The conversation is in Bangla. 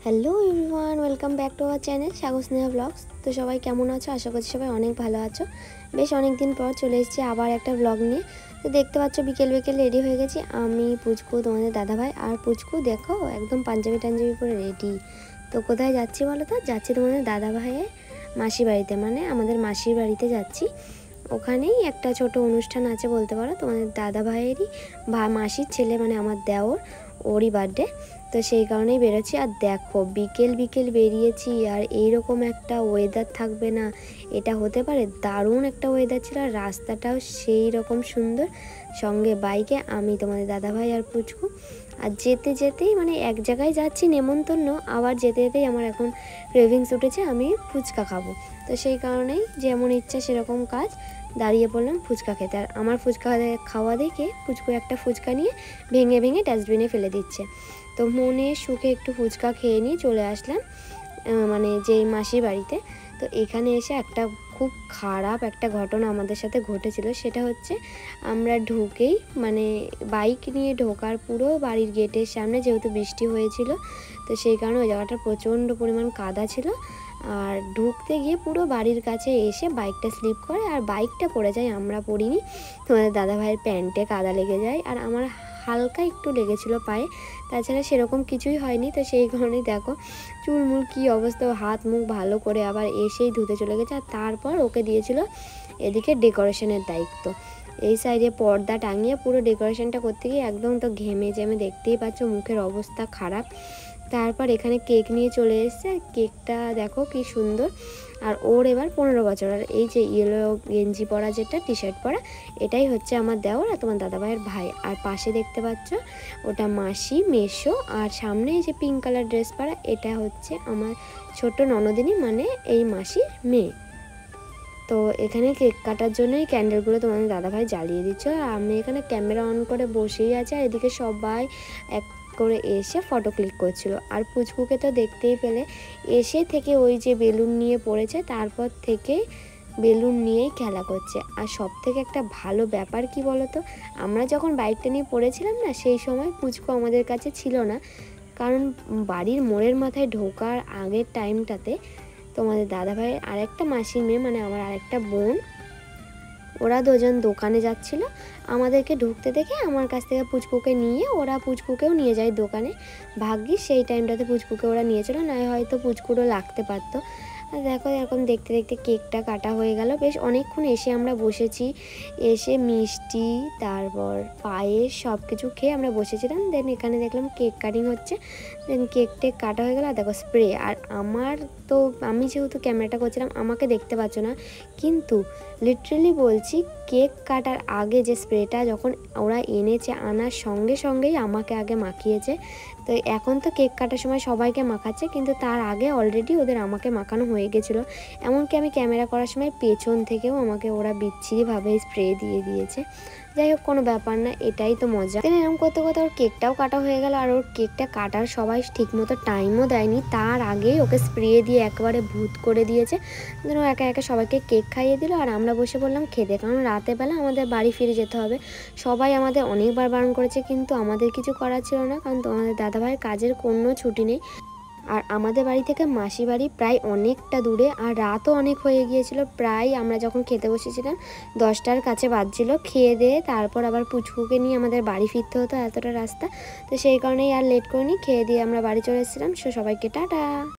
Hello everyone, welcome back to our channel Sagar Sneha blogs. তো সবাই কেমন আছো? আশা করছি সবাই অনেক ভালো আছো। বেশ অনেক দিন পর চলে এসেছি আবার একটা ব্লগ নিয়ে। তো দেখতে পাচ্ছ বিকেল রেডি হয়ে গেছি আমি, পুচকু, তোমাদের দাদাভাই। আর পুচকু দেখো একদম পাঞ্জাবি পরে রেডি। তো কোথায় যাচ্ছি বলো তো? যাচ্ছি তোমাদের দাদাভাইয়ের মাসির বাড়িতে, মানে আমাদের মাসির বাড়িতে যাচ্ছি। ওখানেই একটা ছোট অনুষ্ঠান আছে বলতে পারো, তোমাদের দাদাভাইয়েরই মাসির ছেলে, মানে আমার দেওর, ওরই বার্থডে। তো সেই কারণেই বেরোচ্ছি। আর দেখো বিকেল বেরিয়েছি আর এইরকম একটা ওয়েদার থাকবে না, এটা হতে পারে? দারুণ একটা ওয়েদার ছিল, আর রাস্তাটাও সেই রকম সুন্দর। সঙ্গে বাইকে আমি, তোমাদের দাদাভাই আর পুচকু। আর যেতে যেতেই মানে এক জায়গায় যাচ্ছি নেমন্তন্ন, আবার যেতে যেতেই আমার এখন ক্রেভিংস উঠেছে, আমি ফুচকা খাবো। তো সেই কারণেই যেমন ইচ্ছা সেরকম কাজ, দাঁড়িয়ে পড়লাম ফুচকা খেতে। আর আমার ফুচকা খাওয়া দেখে পুচকু একটা ফুচকা নিয়ে ভেঙে ডাস্টবিনে ফেলে দিচ্ছে। তো মনে সুখে একটু ফুচকা খেয়ে নিয়ে চলে আসলাম মানে যেই মাসির বাড়িতে। তো এখানে এসে একটা খুব খারাপ একটা ঘটনা আমাদের সাথে ঘটেছিল। সেটা হচ্ছে আমরা ঢুকেই মানে বাইক নিয়ে ঢোকার পুরো বাড়ির গেটের সামনে, যেহেতু বৃষ্টি হয়েছিল তো সেই কারণে ওই জায়গাটা প্রচণ্ড পরিমাণ কাদা ছিল। আর ঢুকতে গিয়ে পুরো বাড়ির কাছে এসে বাইকটা স্লিপ করে, আর বাইকটা পড়ে যায়, আমরা পড়িনি। তোমাদের দাদাভাইয়ের প্যান্টে কাদা লেগে যায়, আর আমার হালকা একটু লেগেছিল পায়ে, তাছাড়া সেরকম কিছুই হয়নি। তো সেই কারণেই দেখো চুলমুল কী অবস্থা, হাত মুখ ভালো করে আবার এসেই ধুতে চলে গেছে। আর তারপর ওকে দিয়েছিল এদিকে ডেকোরেশনের দায়িত্ব। এই সাইডে পর্দা টাঙিয়ে পুরো ডেকোরেশনটা করতে গিয়ে একদম তো ঘেমে দেখতেই পাচ্ছ মুখের অবস্থা খারাপ। তারপর এখানে কেক নিয়ে চলে এসেছে, কেকটা দেখো কি সুন্দর। আর ওর এবার 15 বছর। আর এই যে ইয়েলো গেঞ্জি পরা, যেটা টি শার্ট পরা, এটাই হচ্ছে আমার দেওর আর তোমার দাদাভাইয়ের ভাই। আর পাশে দেখতে পাচ্ছ ওটা মাসি, মেসো। আর সামনে এই যে পিঙ্ক কালার ড্রেস পরা, এটা হচ্ছে আমার ছোট ননদিনী, মানে এই মাসির মেয়ে। তো এখানে কেক কাটার জন্যই ক্যান্ডেলগুলো তোমাদের দাদাভাই জ্বালিয়ে দিচ্ছ, আর আমি এখানে ক্যামেরা অন করে বসেই আছি। আর এদিকে সবাই এক করে এসে ফটো ক্লিক করছিল। আর পুচকুকে তো দেখতেই পেলে, এসে থেকে ওই যে বেলুন নিয়ে পড়েছে, তারপর থেকে বেলুন নিয়েই খেলা করছে। আর সব থেকে একটা ভালো ব্যাপার কি বলো তো, আমরা যখন বাইকটা নিয়ে পড়েছিলাম না, সেই সময় পুচকু আমাদের কাছে ছিল না। কারণ বাড়ির মোড়ের মাথায় ঢোকার আগের টাইমটাতে তোমাদের দাদাভাইয়ের আরেকটা মাসির মেয়ে, মানে আমার আরেকটা বোন, ওরা দুজন দোকানে যাচ্ছিল। আমাদেরকে ঢুকতে দেখে আমার কাছ থেকে পুচকুকে নিয়ে ওরা পুচকুকেও নিয়ে যায় দোকানে। ভাগ্যিস সেই টাইমটাতে পুচকুকে ওরা নিয়েছিল, নয় হয়তো পুচকুরও লাগতে পারতো। আর দেখো এরকম দেখতে কেকটা কাটা হয়ে গেল। বেশ অনেকক্ষণ এসে আমরা বসেছি, এসে মিষ্টি তারপর পায়েস সব কিছু খেয়ে আমরা বসেছিলাম। দেন এখানে দেখলাম কেক কাটিং হচ্ছে, দেন কেক কাটা হয়ে গেল। আর দেখো স্প্রে, আর আমার তো আমি যেহেতু ক্যামেরাটা করছিলাম আমাকে দেখতে পাচ্ছ না, কিন্তু লিটারেলি বলছি কেক কাটার আগে যে স্প্রেটা যখন ওরা এনেছে, আনার সঙ্গেই আমাকে আগে মাখিয়েছে। তো এখন তো কেক কাটার সময় সবাইকে মাখাচ্ছে, কিন্তু তার আগে অলরেডি ওদের আমাকে মাখানো হয়ে গেছিলো। এমনকি আমি ক্যামেরা করার সময় পেছন থেকেও আমাকে ওরা বিচ্ছিরিভাবে স্প্রে দিয়ে দিয়েছে। যাই হোক, কোনো ব্যাপার না, এটাই তো মজা। এরকম করতে ওর কেকটাও কাটা হয়ে গেল। আর ওর কেকটা কাটার সবাই ঠিকমতো টাইমও দেয়নি, তার আগেই ওকে স্প্রে দিয়ে একেবারে ভূত করে দিয়েছে। ও একা সবাইকে কেক খাইয়ে দিল, আর আমরা বসে পড়লাম খেতে, কারণ রাতের বেলা আমাদের বাড়ি ফিরে যেতে হবে। সবাই আমাদের অনেকবার বারণ করেছে, কিন্তু আমাদের কিছু করার ছিল না, কারণ তোমাদের দাদাভাইয়ের কাজের কোনো ছুটি নেই। আর আমাদের বাড়ি থেকে মাসি বাড়ি প্রায় অনেকটা দূরে, আর রাতও অনেক হয়ে গিয়েছিল। প্রায় আমরা যখন খেতে বসেছিলাম 10টার কাছে বাজছিল। খেয়ে দিয়ে তারপর আবার পুচকুকে নিয়ে আমাদের বাড়ি ফিরতে হতো, এতটা রাস্তা। তো সেই কারণেই আর লেট করিনি, খেয়ে দিয়ে আমরা বাড়ি চলে এসেছিলাম। সবাইকে টাটা।